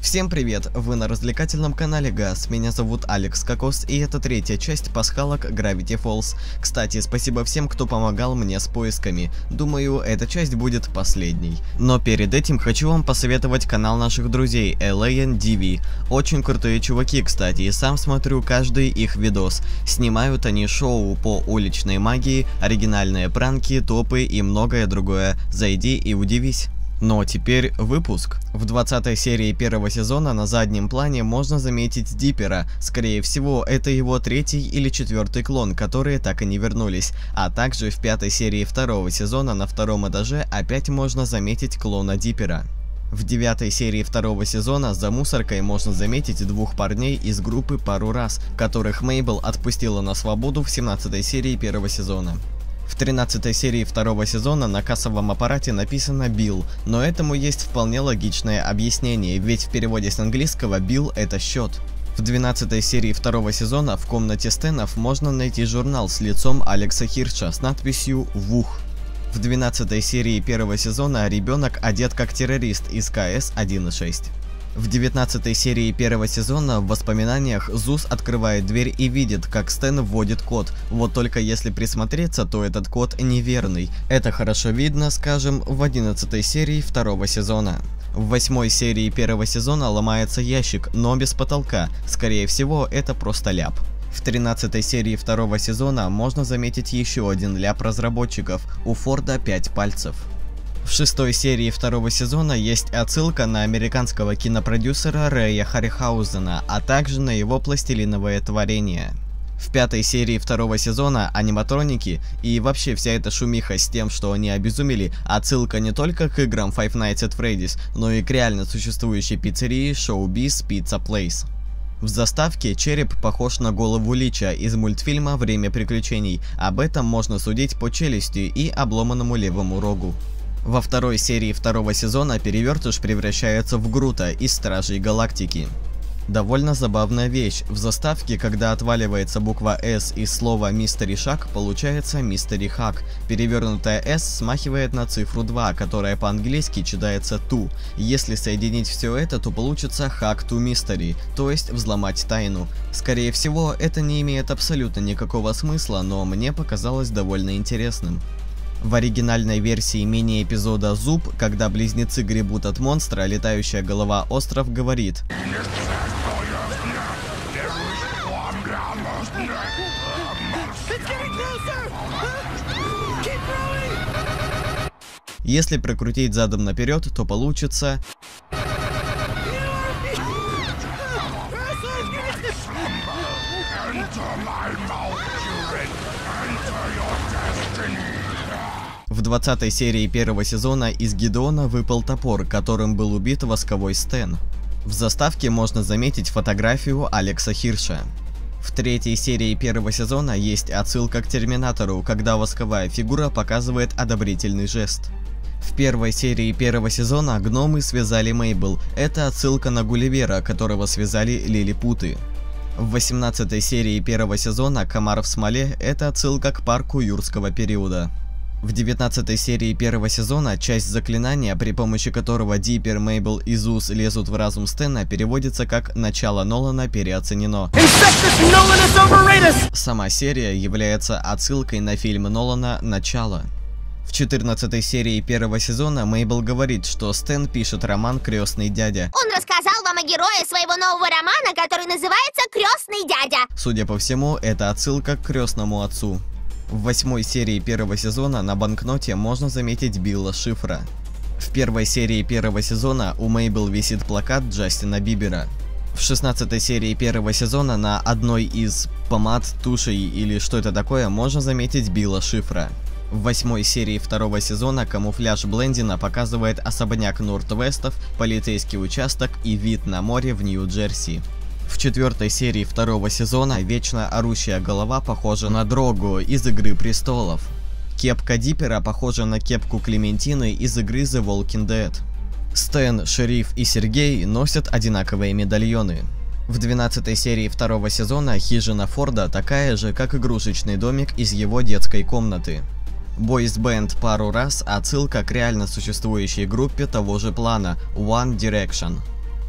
Всем привет! Вы на развлекательном канале ГАЗ, меня зовут Алекс Кокос, и это третья часть пасхалок Gravity Falls. Кстати, спасибо всем, кто помогал мне с поисками. Думаю, эта часть будет последней. Но перед этим хочу вам посоветовать канал наших друзей LANDV. Очень крутые чуваки, кстати, и сам смотрю каждый их видос. Снимают они шоу по уличной магии, оригинальные пранки, топы и многое другое. Зайди и удивись. Но теперь выпуск. В 20-й серии первого сезона на заднем плане можно заметить Диппера. Скорее всего, это его третий или четвертый клон, которые так и не вернулись. А также в 5-й серии второго сезона на втором этаже опять можно заметить клона Диппера. В 9-й серии второго сезона за мусоркой можно заметить двух парней из группы «Пару раз», которых Мейбл отпустила на свободу в 17-й серии первого сезона. В 13-й серии второго сезона на кассовом аппарате написано «Билл», но этому есть вполне логичное объяснение, ведь в переводе с английского «Билл» — это счет. В 12-й серии второго сезона в комнате Стэнов можно найти журнал с лицом Алекса Хирша с надписью «ВУХ». В 12-й серии первого сезона ребенок одет как террорист из КС 1.6. В 19-й серии первого сезона в воспоминаниях Зус открывает дверь и видит, как Стэн вводит код. Вот только если присмотреться, то этот код неверный. Это хорошо видно, скажем, в 11-й серии второго сезона. В 8-й серии первого сезона ломается ящик, но без потолка. Скорее всего, это просто ляп. В 13-й серии второго сезона можно заметить еще один ляп разработчиков. У Форда 5 пальцев. В 6-й серии второго сезона есть отсылка на американского кинопродюсера Рэя Харрихаузена, а также на его пластилиновое творение. В 5-й серии второго сезона аниматроники и вообще вся эта шумиха с тем, что они обезумели, отсылка не только к играм Five Nights at Freddy's, но и к реально существующей пиццерии Showbiz Pizza Place. В заставке череп похож на голову Лича из мультфильма «Время приключений», об этом можно судить по челюсти и обломанному левому рогу. Во второй серии второго сезона Перевертыш превращается в Грута из Стражей Галактики. Довольно забавная вещь, в заставке, когда отваливается буква «С» из слова «Мистери Шак», получается «Мистери Хак». Перевернутая «С» смахивает на цифру 2, которая по-английски читается «ту». Если соединить все это, то получится «Hack to Mystery», то есть «взломать тайну». Скорее всего, это не имеет абсолютно никакого смысла, но мне показалось довольно интересным. В оригинальной версии мини-эпизода «Зуб», когда близнецы гребут от монстра, летающая голова Остров говорит: если прокрутить задом наперед, то получится... В 20-й серии первого сезона из Гидеона выпал топор, которым был убит восковой Стэн. В заставке можно заметить фотографию Алекса Хирша. В 3-й серии первого сезона есть отсылка к Терминатору, когда восковая фигура показывает одобрительный жест. В 1-й серии первого сезона гномы связали Мейбл, это отсылка на Гулливера, которого связали лилипуты. В 18-й серии первого сезона Комар в смоле, это отсылка к парку юрского периода. В 19-й серии первого сезона часть заклинания, при помощи которого Диппер, Мейбл и Зус лезут в разум Стэна, переводится как «Начало Нолана переоценено». Сама серия является отсылкой на фильм Нолана «Начало». В 14-й серии первого сезона Мейбл говорит, что Стэн пишет роман «Крестный дядя». Он рассказал вам о герое своего нового романа, который называется «Крестный дядя». Судя по всему, это отсылка к крестному отцу. В 8-й серии первого сезона на банкноте можно заметить Билла Шифра. В 1-й серии первого сезона у Мейбл висит плакат Джастина Бибера. В 16-й серии первого сезона на одной из помад, тушей или что это такое можно заметить Билла Шифра. В 8-й серии второго сезона камуфляж Блендина показывает особняк Нортвестов, полицейский участок и вид на море в Нью-Джерси. В 4-й серии второго сезона вечно орущая голова похожа на Дрогу из Игры Престолов. Кепка Диппера похожа на кепку Клементины из игры The Walking Dead. Стэн, Шериф и Сергей носят одинаковые медальоны. В 12-й серии второго сезона хижина Форда такая же, как игрушечный домик из его детской комнаты. Бойс-бенд «Пару раз» — отсылка к реально существующей группе того же плана One Direction.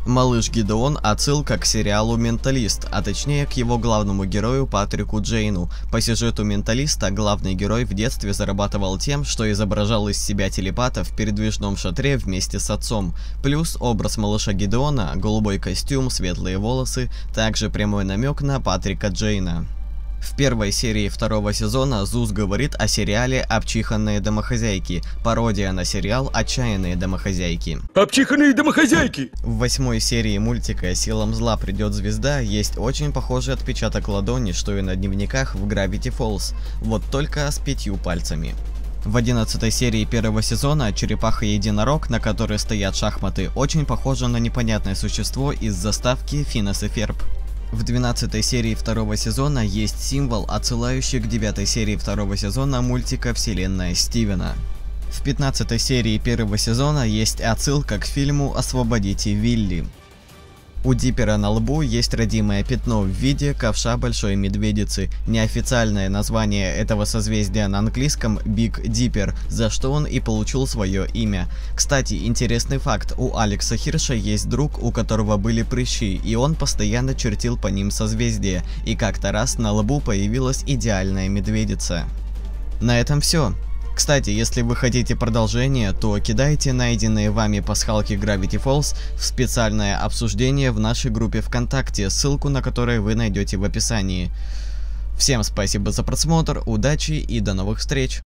Малыш Гидеон – отсылка к сериалу «Менталист», а точнее к его главному герою Патрику Джейну. По сюжету «Менталиста» главный герой в детстве зарабатывал тем, что изображал из себя телепата в передвижном шатре вместе с отцом. Плюс образ малыша Гидеона, голубой костюм, светлые волосы, также прямой намек на Патрика Джейна. В первой серии второго сезона Зус говорит о сериале «Обчиханные домохозяйки», пародия на сериал «Отчаянные домохозяйки». Обчиханные домохозяйки! В 8 серии мультика «Силам зла придет звезда» есть очень похожий отпечаток ладони, что и на дневниках в Gravity Falls, вот только с 5 пальцами. В 11 серии первого сезона черепаха-единорог, на которой стоят шахматы, очень похожа на непонятное существо из заставки Финес и Ферб. В 12 серии второго сезона есть символ, отсылающий к 9 серии второго сезона мультика «Вселенная Стивена». В 15 серии первого сезона есть отсылка к фильму «Освободите Вилли». У Диппера на лбу есть родимое пятно в виде ковша большой медведицы. Неофициальное название этого созвездия на английском Big Dipper, за что он и получил свое имя. Кстати, интересный факт, у Алекса Хирша есть друг, у которого были прыщи, и он постоянно чертил по ним созвездия, и как-то раз на лбу появилась идеальная медведица. На этом все. Кстати, если вы хотите продолжение, то кидайте найденные вами пасхалки Gravity Falls в специальное обсуждение в нашей группе ВКонтакте, ссылку на которую вы найдете в описании. Всем спасибо за просмотр, удачи и до новых встреч!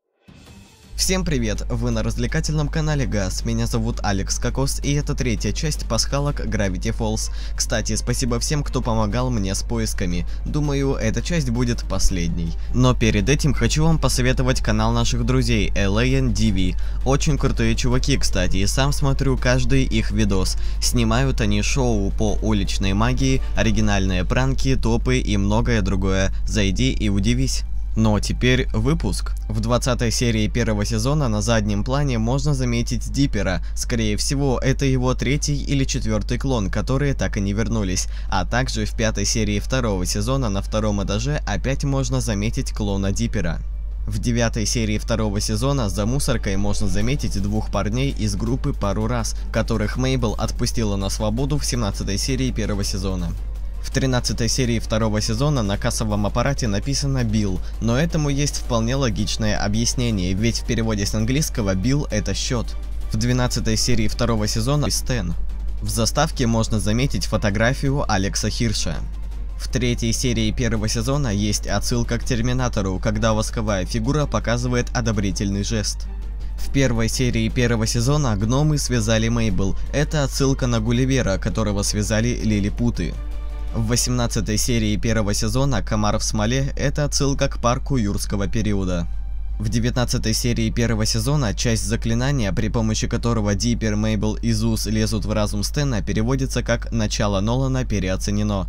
Всем привет! Вы на развлекательном канале ГАЗ, меня зовут Алекс Кокос, и это третья часть пасхалок Gravity Falls. Кстати, спасибо всем, кто помогал мне с поисками. Думаю, эта часть будет последней. Но перед этим хочу вам посоветовать канал наших друзей LANDV. Очень крутые чуваки, кстати, и сам смотрю каждый их видос. Снимают они шоу по уличной магии, оригинальные пранки, топы и многое другое. Зайди и удивись. Но теперь выпуск. В 20 серии первого сезона на заднем плане можно заметить Диппера. Скорее всего, это его 3-й или 4-й клон, которые так и не вернулись. А также в 5 серии второго сезона на втором этаже опять можно заметить клона Диппера. В 9 серии второго сезона за мусоркой можно заметить двух парней из группы «Пару раз», которых Мейбл отпустила на свободу в 17 серии первого сезона. В 13 серии второго сезона на кассовом аппарате написано «Билл», но этому есть вполне логичное объяснение, ведь в переводе с английского «Билл» — это счет. В 12 серии второго сезона Стэн. В заставке можно заметить фотографию Алекса Хирша. В 3 серии первого сезона есть отсылка к Терминатору, когда восковая фигура показывает одобрительный жест. В 1 серии первого сезона гномы связали Мейбл, это отсылка на Гулливера, которого связали лилипуты. В 18 серии первого сезона «Комар в смоле» — это отсылка к парку юрского периода. В 19 серии первого сезона часть заклинания, при помощи которого Диппер, Мейбл и Зус лезут в разум Стэна, переводится как «Начало Нолана переоценено».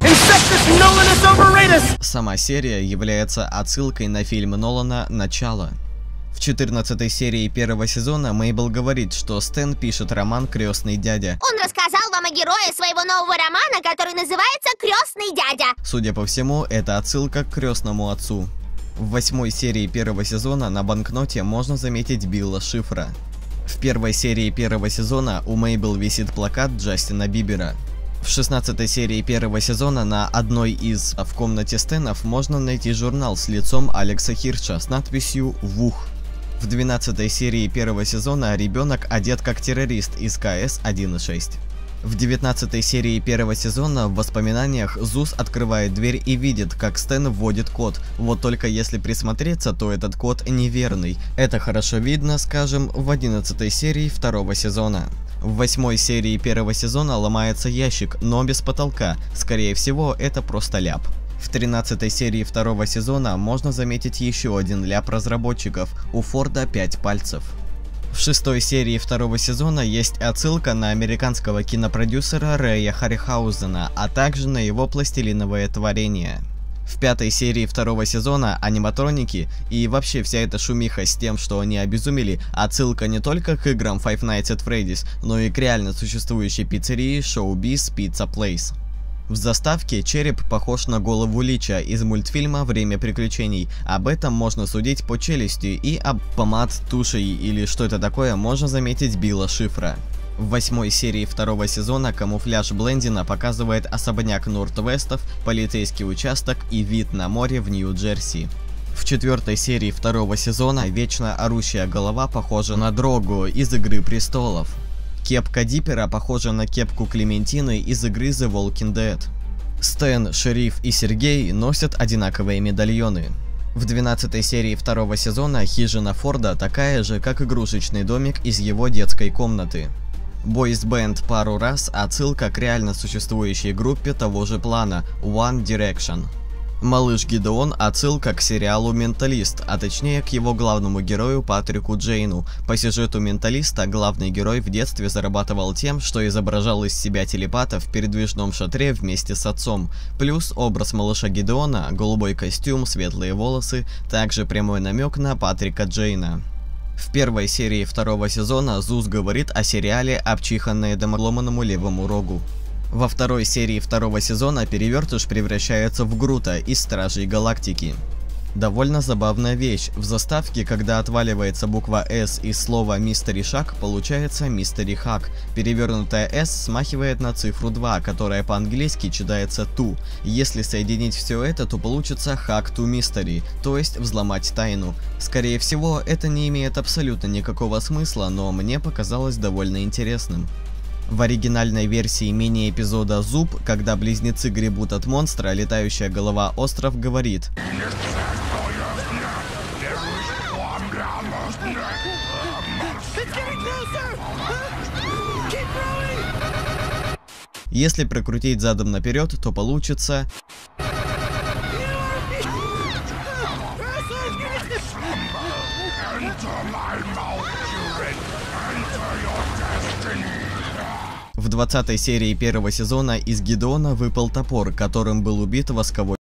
Сама серия является отсылкой на фильм Нолана «Начало». В 14 серии первого сезона Мейбл говорит, что Стэн пишет роман «Крестный дядя». Он рассказал вам о герое своего нового романа, который называется «Крестный дядя». Судя по всему, это отсылка к крестному отцу. В 8 серии первого сезона на банкноте можно заметить Билла Шифра. В 1 серии первого сезона у Мейбл висит плакат Джастина Бибера. В 16 серии первого сезона на одной из в комнате Стэнов можно найти журнал с лицом Алекса Хирша с надписью «Вух». В 12 серии первого сезона ребенок одет как террорист из КС 1.6. В 19 серии первого сезона в воспоминаниях Зус открывает дверь и видит, как Стэн вводит код. Вот только если присмотреться, то этот код неверный. Это хорошо видно, скажем, в 11 серии второго сезона. В 8 серии первого сезона ломается ящик, но без потолка. Скорее всего, это просто ляп. В 13 серии второго сезона можно заметить еще один ляп разработчиков. У Форда 5 пальцев. В 6 серии второго сезона есть отсылка на американского кинопродюсера Рэя Харрихаузена, а также на его пластилиновое творение. В 5 серии второго сезона аниматроники и вообще вся эта шумиха с тем, что они обезумели, отсылка не только к играм Five Nights at Freddy's, но и к реально существующей пиццерии Showbiz Pizza Place. В заставке череп похож на голову Лича из мультфильма «Время приключений». Об этом можно судить по челюсти, и об помад, тушей или что это такое можно заметить Билла Шифра. В 8-й серии 2-го сезона камуфляж Блендина показывает особняк Нортвестов, полицейский участок и вид на море в Нью-Джерси. В 4-й серии 2-го сезона вечно орущая голова похожа на Дрогу из Игры Престолов. Кепка Диппера похожа на кепку Клементины из игры The Walking Dead. Стэн, Шериф и Сергей носят одинаковые медальоны. В 12-й серии 2-го сезона хижина Форда такая же, как игрушечный домик из его детской комнаты. Бойс-бенд пару раз отсылка к реально существующей группе того же плана One Direction. Малыш Гидеон отсылка к сериалу «Менталист», а точнее к его главному герою Патрику Джейну. По сюжету «Менталиста» главный герой в детстве зарабатывал тем, что изображал из себя телепата в передвижном шатре вместе с отцом. Плюс образ малыша Гидеона, голубой костюм, светлые волосы, также прямой намек на Патрика Джейна. В 1-й серии 2-го сезона Зуз говорит о сериале «Обчиханные домоломанному левому рогу». Во 2-й серии 2-го сезона Перевертыш превращается в Грута из Стражей Галактики. Довольно забавная вещь. В заставке, когда отваливается буква «С» из слова «Мистери Шаг», получается «Мистери Хак». Перевернутая «С» смахивает на цифру 2, которая по-английски читается «ту». Если соединить все это, то получится «Hack to Mystery», то есть «взломать тайну». Скорее всего, это не имеет абсолютно никакого смысла, но мне показалось довольно интересным. В оригинальной версии мини-эпизода «Зуб», когда близнецы гребут от монстра, летающая голова Остров говорит: если прокрутить задом наперед, то получится... В 20-й серии 1-го сезона из Гидеона выпал топор, которым был убит восковой